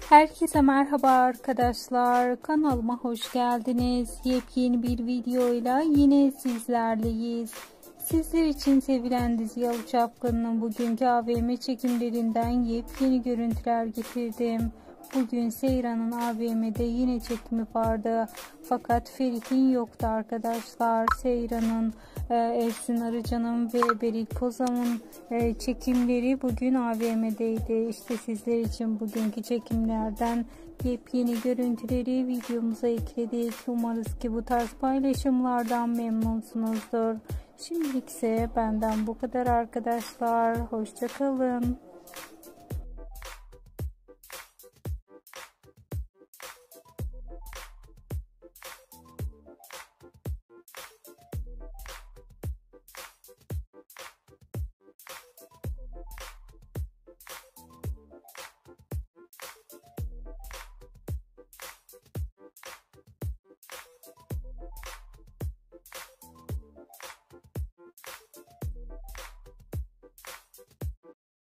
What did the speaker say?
Herkese merhaba arkadaşlar, kanalıma hoş geldiniz. Yepyeni bir videoyla yine sizlerleyiz. Sizler için sevilen dizi Yalı Çapkını'nın bugünkü AVM çekimlerinden yepyeni görüntüler getirdim. Bugün Seyran'ın AVM'de yine çekimi vardı. Fakat Ferit'in yoktu arkadaşlar. Seyran'ın, Ersin Arıcan'ın ve Beril Kozan'ın çekimleri bugün AVM'deydi. İşte sizler için bugünkü çekimlerden yepyeni görüntüleri videomuza ekledik. Umarız ki bu tarz paylaşımlardan memnunsunuzdur. Şimdilik ise benden bu kadar arkadaşlar. Hoşça kalın.